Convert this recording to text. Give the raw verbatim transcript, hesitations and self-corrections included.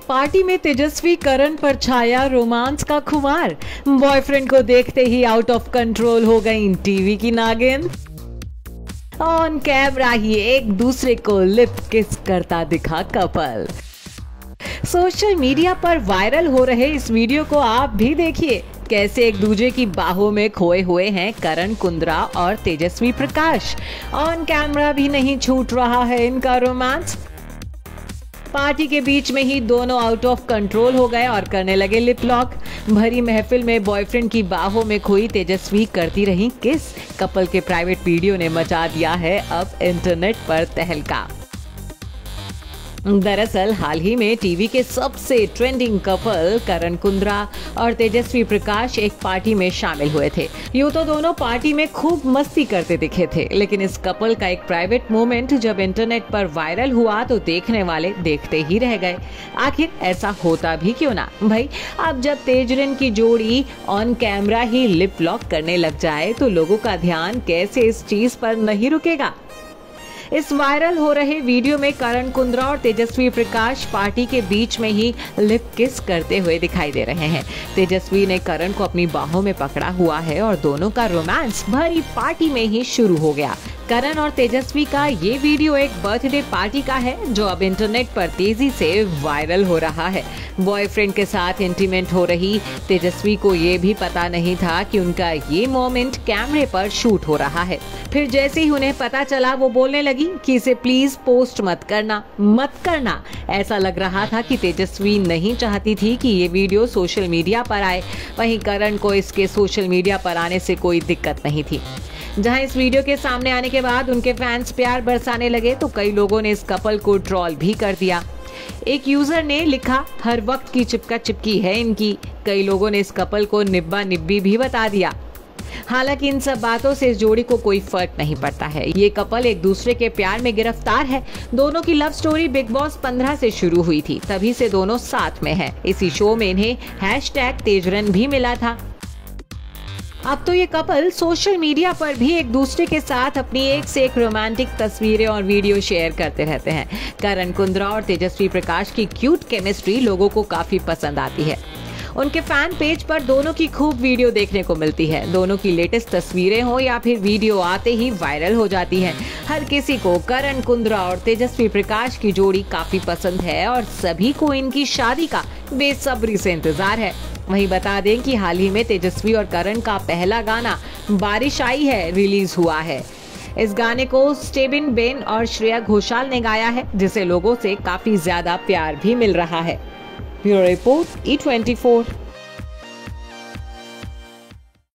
Party में तेजस्वी करण पर छाया romance का खुमार। बॉयफ्रेंड को देखते ही आउट ऑफ कंट्रोल हो गई टीवी की नागिन। ऑन कैमरा ही एक दूसरे को लिप किस करता दिखा कपल। सोशल मीडिया पर वायरल हो रहे इस वीडियो को आप भी देखिए, कैसे एक दूसरे की बाहों में खोए हुए हैं करण कुंद्रा और तेजस्वी प्रकाश। ऑन कैमरा भी नहीं छूट रहा है इनका रोमांस। पार्टी के बीच में ही दोनों आउट ऑफ कंट्रोल हो गए और करने लगे लिप लॉक। भरी महफिल में बॉयफ्रेंड की बाहों में खोई तेजस्वी करती रही किस। कपल के प्राइवेट वीडियो ने मचा दिया है अब इंटरनेट पर तहलका। दरअसल हाल ही में टीवी के सबसे ट्रेंडिंग कपल करण कुंद्रा और तेजस्वी प्रकाश एक पार्टी में शामिल हुए थे। यूं तो दोनों पार्टी में खूब मस्ती करते दिखे थे, लेकिन इस कपल का एक प्राइवेट मोमेंट जब इंटरनेट पर वायरल हुआ तो देखने वाले देखते ही रह गए। आखिर ऐसा होता भी क्यों ना भाई। अब जब तेजरन की जोड़ी ऑन कैमरा ही लिप लॉक करने लग जाए तो लोगों का ध्यान कैसे इस चीज पर नहीं रुकेगा। इस वायरल हो रहे वीडियो में करण कुंद्रा और तेजस्वी प्रकाश पार्टी के बीच में ही लिप किस करते हुए दिखाई दे रहे हैं। तेजस्वी ने करण को अपनी बाहों में पकड़ा हुआ है और दोनों का रोमांस भरी पार्टी में ही शुरू हो गया। करण और तेजस्वी का ये वीडियो एक बर्थडे पार्टी का है जो अब इंटरनेट पर तेजी से वायरल हो रहा है। बॉयफ्रेंड के साथ इंटीमेट हो रही तेजस्वी को ये भी पता नहीं था कि उनका ये मोमेंट कैमरे पर शूट हो रहा है। फिर जैसे ही उन्हें पता चला वो बोलने लगी कि इसे प्लीज पोस्ट मत करना मत करना। ऐसा लग रहा था कि तेजस्वी नहीं चाहती थी कि ये वीडियो सोशल मीडिया पर आए। वहीं करण को इसके सोशल मीडिया पर आने से कोई दिक्कत नहीं थी। जहां इस वीडियो के सामने आने के बाद उनके फैंस प्यार बरसाने लगे तो कई लोगों ने इस कपल को ट्रोल भी कर दिया। एक यूजर ने लिखा, हर वक्त की चिपका चिपकी है इनकी। कई लोगों ने इस कपल को निब्बा निब्बी भी बता दिया। हालांकि इन सब बातों से इस जोड़ी को कोई फर्क नहीं पड़ता है। ये कपल एक दूसरे के प्यार में गिरफ्तार है। दोनों की लव स्टोरी बिग बॉस पंद्रह से शुरू हुई थी, तभी से दोनों साथ में हैं। इसी शो में इन्हें हैशटैग तेजरन भी मिला था। अब तो ये कपल सोशल मीडिया पर भी एक दूसरे के साथ अपनी एक से एक रोमांटिक तस्वीरें और वीडियो शेयर करते रहते हैं। करण कुंद्रा और तेजस्वी प्रकाश की क्यूट केमिस्ट्री लोगों को काफी पसंद आती है। उनके फैन पेज पर दोनों की खूब वीडियो देखने को मिलती है। दोनों की लेटेस्ट तस्वीरें हो या फिर वीडियो आते ही वायरल हो जाती है। हर किसी को करण कुंद्रा और तेजस्वी प्रकाश की जोड़ी काफी पसंद है और सभी को इनकी शादी का बेसब्री से इंतजार है। वहीं बता दें कि हाल ही में तेजस्वी और करण का पहला गाना बारिश आई है रिलीज हुआ है। इस गाने को स्टेबिन बेन और श्रेया घोषाल ने गाया है, जिसे लोगों से काफी ज्यादा प्यार भी मिल रहा है। Bureau report E twenty four.